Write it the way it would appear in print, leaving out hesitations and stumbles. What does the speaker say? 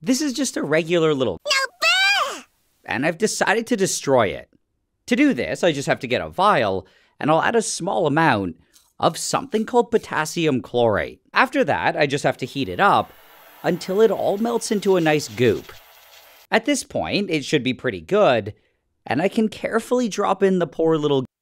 This is just a regular little NOBU! And I've decided to destroy it. To do this, I just have to get a vial, and I'll add a small amount of something called potassium chlorate. After that, I just have to heat it up until it all melts into a nice goop. At this point, it should be pretty good, and I can carefully drop in the poor little